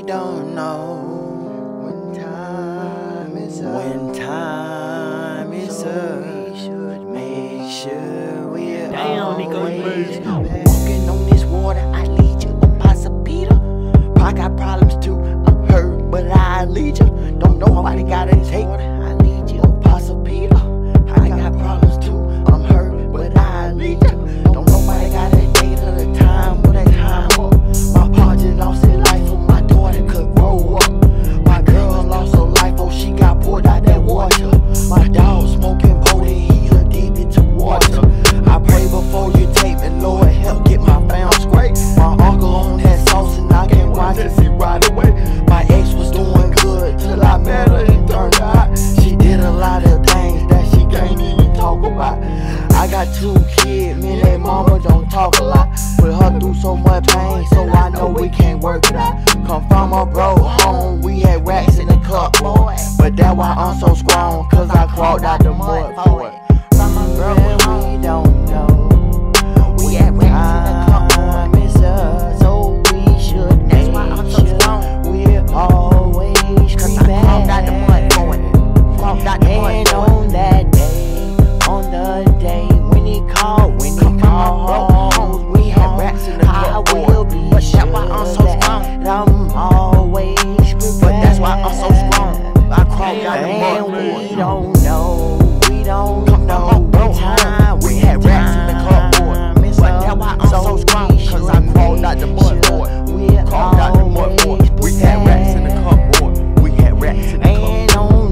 don't know when time is up. When time is up, we should make sure we're always walking on this water. I lead you up Peter. I got problems too. I'm hurt, but I lead you. Don't know nobody gotta take. I lead you up Peter. I got problems too. I'm hurt, but I lead you. Don't nobody gotta date at a time with that time up. My pa just lost his life, so my daughter could grow up. My girl lost her life, oh she got poured out that water. My dog smoking booty, he's addicted to water. I pray before you take me, Lord help get my fam straight. My uncle on that sauce and I can't watch it see right away. My ex was doing good till I met her and turned out she did a lot of things that she can't even talk about. I got 2 kids, me and their mama don't talk a lot. Put her through so much pain, so I know we can't work it out. Come from a broke home, we had racks in the cup, boy. But that's why I'm so strong, cause I crawled out the mud for it. From a broke home, we don't know. We had racks in the cup, boy. Miss us, so we should. That's why I'm so strong. We're always cause I crawled out the mud for it. Crawled out the mud for it. On the day when he called, home, we had racks in the cup, boy. But that's why I'm so strong. I'm always prepared. But that's why I'm so strong. I crawled out the mud, boy. We don't know what time. We had racks in the cup, boy. But that's why I'm so strong, cause I crawled out the mud, boy. Crawled out the mud, boy. We had racks in the cup, boy. We had racks in the cup. And on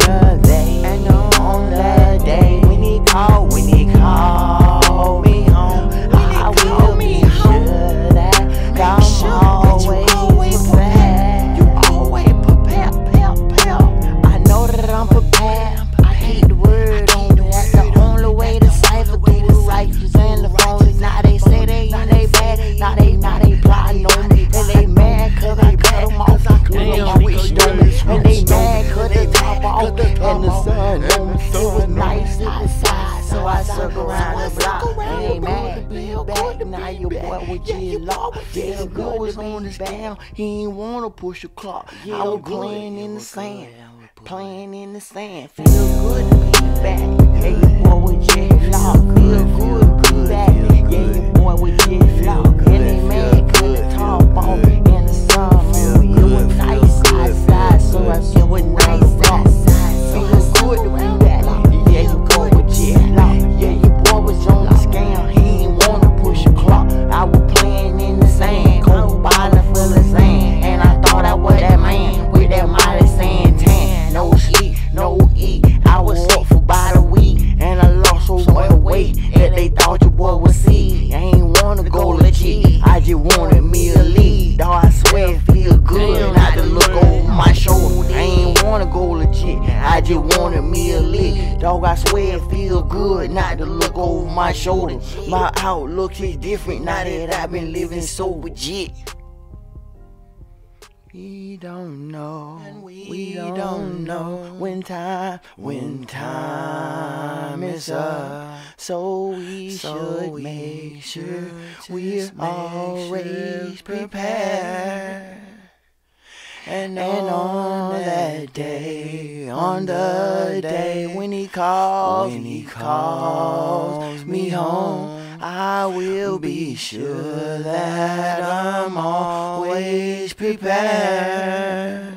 the day when he called me home, I will be sure that I'm always prepared. You always prepared. I know that I'm prepared. I hate the word on me. That's the only way to cipher through the ciphers and the phonies. Now they say they in they bad. Now they plotting on me. And they mad cause I cut them off. And they mad cause they top off. And the sun on me. It was nice outside, so I circle around the block. And they mad to be back. Now your boy was just locked. Yeah, the girl was on his down. He ain't wanna push the clock. I was playing in the sand. Feel good to be back. Yeah, your boy was just locked. Feel good to be back. Yeah, your boy was just locked. And they mad cause the top off. And the sun, it was nice outside, so I said it was nice outside. Feel good to be back. Yeah, your boy was just locked. Yeah, your boy was on the scam. He ain't wanna push the clock. I was playing in the sand, cold bottle full of sand. And I thought I was that man with that mighty sand tan. No sleep, no eat. I was sick for about a week, and I lost so much weight that they thought your boy was sick. I ain't wanna go legit, I just wanted me a lead. Dawg, I swear it feel good not to look over my shoulder. I ain't wanna go legit, I just wanted me a lead. Dawg, I swear it feel good not to look over my shoulder. My outlook is different now that I've been living so legit. We don't know when time is up, so we should make sure we're always prepared. And on that day, on the day when he calls me home, I will be sure that I'm always prepared.